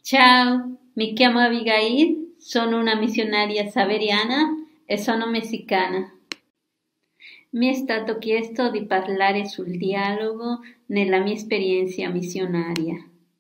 Ciao, mi chiamo Abigail, sono una missionaria saveriana e sono messicana. Mi è stato chiesto di parlare sul dialogo nella mia esperienza missionaria.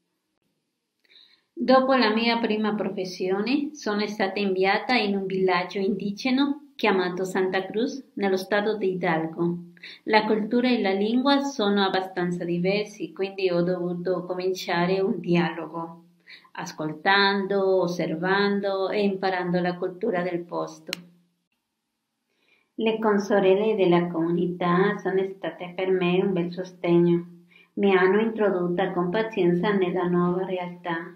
Dopo la mia prima professione, sono stata inviata in un villaggio indigeno chiamato Santa Cruz, nello stato di Hidalgo. La cultura e la lingua sono abbastanza diversi, quindi ho dovuto cominciare un dialogo, ascoltando, osservando e imparando la cultura del posto. Le consorelle della comunità sono state per me un bel sostegno. Mi hanno introdotta con pazienza nella nuova realtà.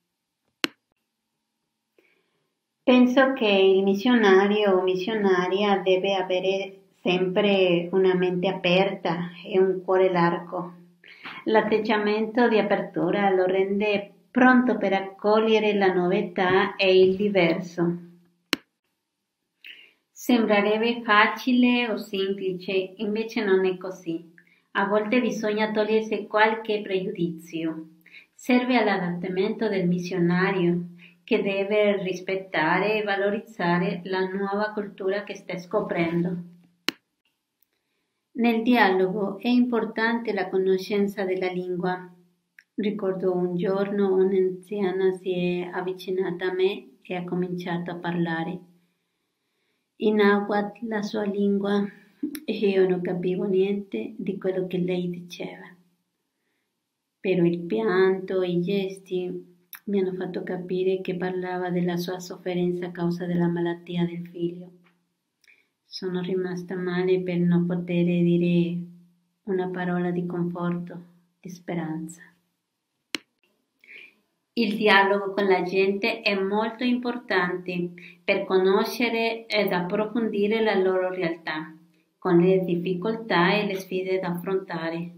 Penso che il missionario o missionaria deve avere sempre una mente aperta e un cuore largo. L'atteggiamento di apertura lo rende pronto per accogliere la novità e il diverso. Sembrerebbe facile o semplice, invece non è così. A volte bisogna togliersi qualche pregiudizio. Serve all'adattamento del missionario, che deve rispettare e valorizzare la nuova cultura che sta scoprendo. Nel dialogo è importante la conoscenza della lingua. Ricordo un giorno un'anziana si è avvicinata a me e ha cominciato a parlare in náhuatl, la sua lingua, e io non capivo niente di quello che lei diceva. Però il pianto e i gesti mi hanno fatto capire che parlava della sua sofferenza a causa della malattia del figlio. Sono rimasta male per non poter dire una parola di conforto, di speranza. Il dialogo con la gente è molto importante per conoscere ed approfondire la loro realtà, con le difficoltà e le sfide da affrontare.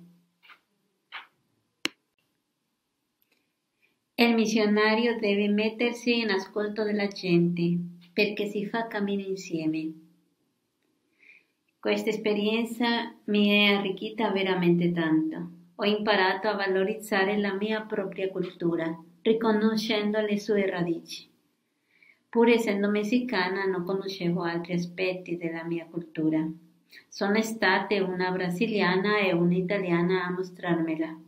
Il missionario deve mettersi in ascolto della gente, perché si fa cammino insieme. Questa esperienza mi è arricchita veramente tanto. Ho imparato a valorizzare la mia propria cultura, riconoscendo le sue radici. Pur essendo messicana, non conoscevo altri aspetti della mia cultura. Sono state una brasiliana e un'italiana a mostrarmela.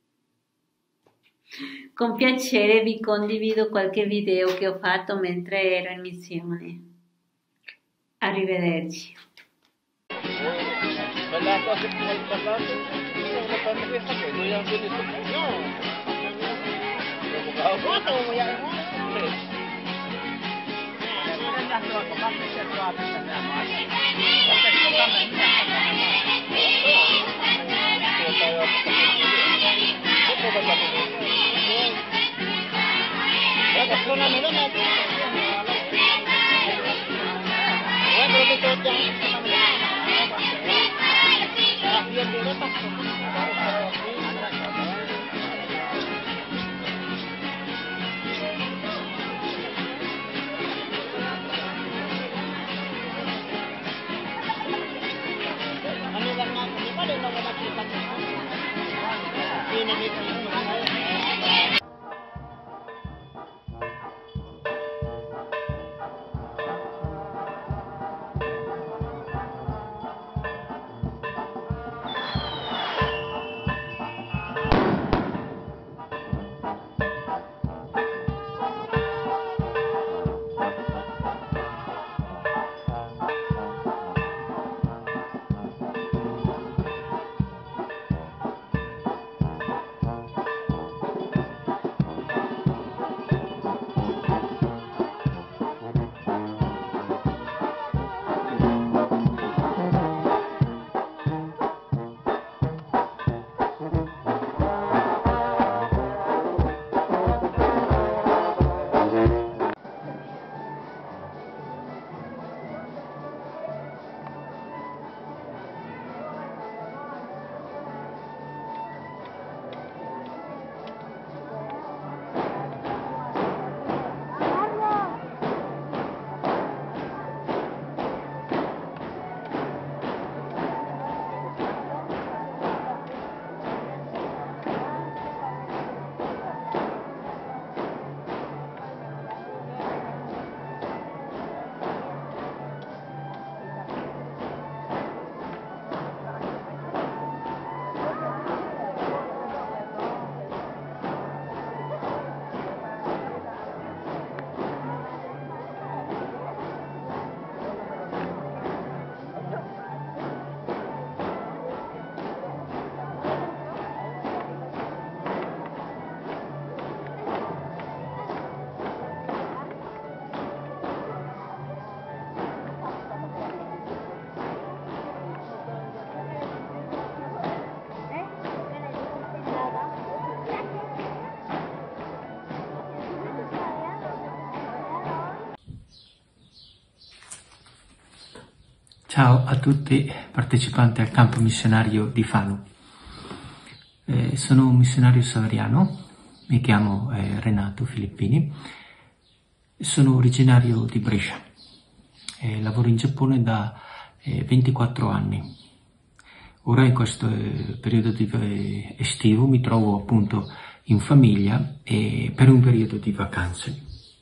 Con piacere vi condivido qualche video che ho fatto mentre ero in missione. Arrivederci. Ciao a tutti partecipanti al campo missionario di Fano. Sono un missionario saveriano, mi chiamo Renato Filippini, sono originario di Brescia, lavoro in Giappone da 24 anni. Ora in questo periodo estivo mi trovo appunto in famiglia e per un periodo di vacanze.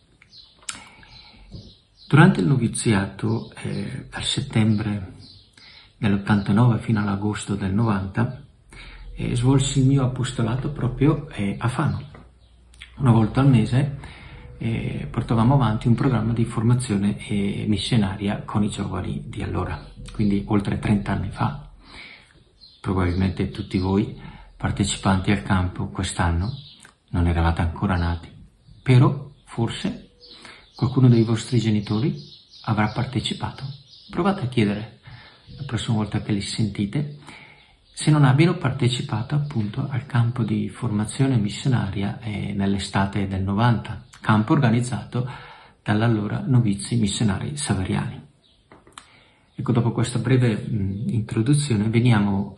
Durante il noviziato, dal settembre dell'89 fino all'agosto del 90, svolsi il mio apostolato proprio a Fano. Una volta al mese portavamo avanti un programma di formazione missionaria con i giovani di allora, quindi oltre 30 anni fa. Probabilmente tutti voi partecipanti al campo quest'anno non eravate ancora nati, però forse qualcuno dei vostri genitori avrà partecipato. Provate a chiedere la prossima volta che li sentite se non abbiano partecipato appunto al campo di formazione missionaria nell'estate del 90, campo organizzato dall'allora novizi missionari saveriani. Ecco, dopo questa breve introduzione vengo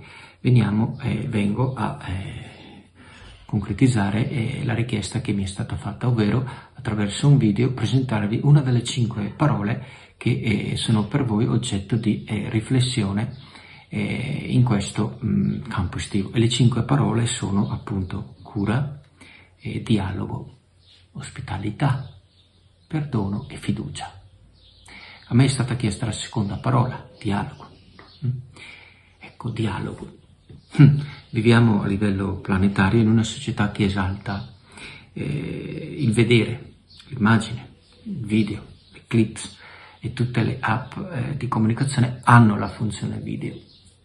a concretizzare la richiesta che mi è stata fatta, ovvero attraverso un video presentarvi una delle 5 parole che sono per voi oggetto di riflessione in questo campo estivo. E le 5 parole sono appunto cura, dialogo, ospitalità, perdono e fiducia. A me è stata chiesta la seconda parola, dialogo. Ecco, dialogo. Viviamo a livello planetario in una società che esalta il vedere, l'immagine, il video, le clips e tutte le app di comunicazione hanno la funzione video.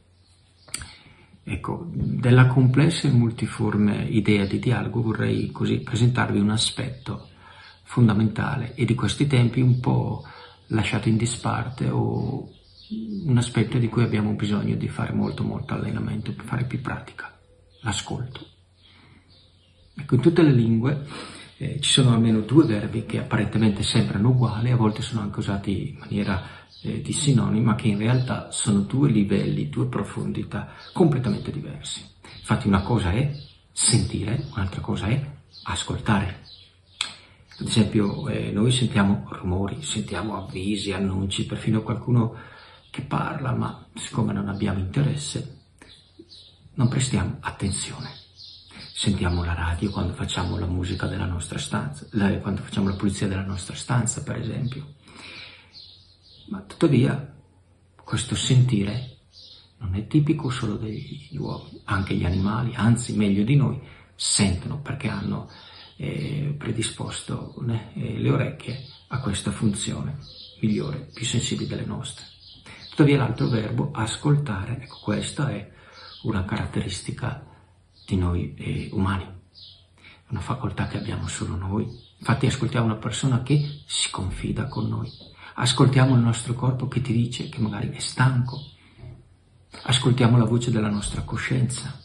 Ecco, della complessa e multiforme idea di dialogo vorrei così presentarvi un aspetto fondamentale e di questi tempi un po' lasciato in disparte o un aspetto di cui abbiamo bisogno di fare molto allenamento per fare più pratica, l'ascolto. Ecco, in tutte le lingue ci sono almeno 2 verbi che apparentemente sembrano uguali, a volte sono anche usati in maniera di sinonima, che in realtà sono 2 livelli, 2 profondità completamente diversi. Infatti una cosa è sentire, un'altra cosa è ascoltare. Ad esempio noi sentiamo rumori, sentiamo avvisi, annunci, perfino qualcuno che parla, ma siccome non abbiamo interesse non prestiamo attenzione. Sentiamo la radio quando facciamo la musica della nostra stanza, quando facciamo la pulizia della nostra stanza, per esempio. Ma tuttavia questo sentire non è tipico solo degli uomini, anche gli animali, anzi meglio di noi, sentono perché hanno predisposto le orecchie a questa funzione migliore, più sensibile delle nostre. Tuttavia l'altro verbo, ascoltare, ecco, questa è una caratteristica di noi umani, è una facoltà che abbiamo solo noi. Infatti ascoltiamo una persona che si confida con noi, ascoltiamo il nostro corpo che ti dice che magari è stanco, ascoltiamo la voce della nostra coscienza.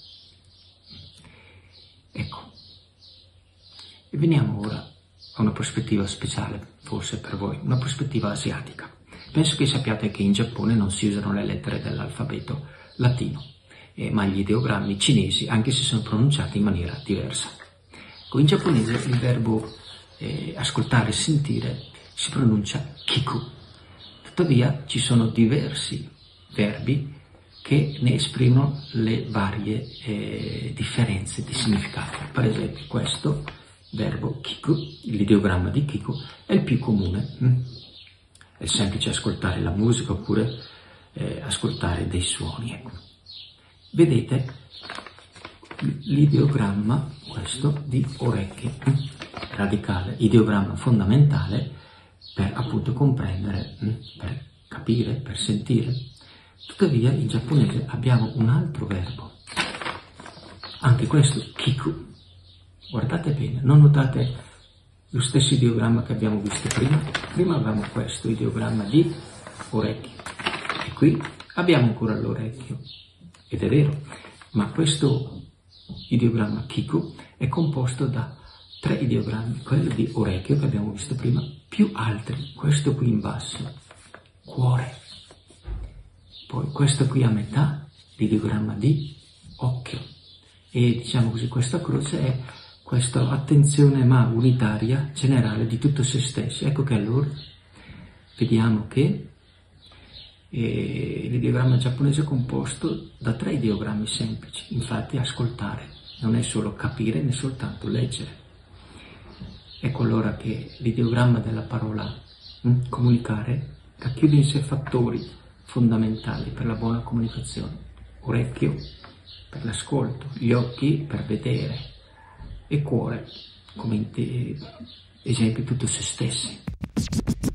Ecco, e veniamo ora a una prospettiva speciale, forse per voi, una prospettiva asiatica. Penso che sappiate che in Giappone non si usano le lettere dell'alfabeto latino, ma gli ideogrammi cinesi, anche se sono pronunciati in maniera diversa. In giapponese il verbo ascoltare e sentire si pronuncia kiku. Tuttavia ci sono diversi verbi che ne esprimono le varie differenze di significato. Per esempio questo verbo kiku, l'ideogramma di kiku, è il più comune. È semplice ascoltare la musica oppure ascoltare dei suoni. Ecco. Vedete l'ideogramma, questo, di orecchie, radicale, ideogramma fondamentale per appunto comprendere, per capire, per sentire. Tuttavia in giapponese abbiamo un altro verbo, anche questo, kiku. Guardate bene, non notate lo stesso ideogramma che abbiamo visto prima? Prima avevamo questo ideogramma di orecchio e qui abbiamo ancora l'orecchio, ed è vero, ma questo ideogramma kiku è composto da 3 ideogrammi, quello di orecchio che abbiamo visto prima, più altri, questo qui in basso, cuore. Poi questo qui a metà, l'ideogramma di occhio. E diciamo così, questa croce è questa attenzione ma unitaria, generale di tutto se stessi. Ecco che allora vediamo che l'ideogramma giapponese è composto da 3 ideogrammi semplici. Infatti ascoltare non è solo capire né soltanto leggere. Ecco allora che l'ideogramma della parola comunicare racchiude in sé fattori fondamentali per la buona comunicazione: orecchio per l'ascolto, gli occhi per vedere e cuore come esempio tutto se stessi.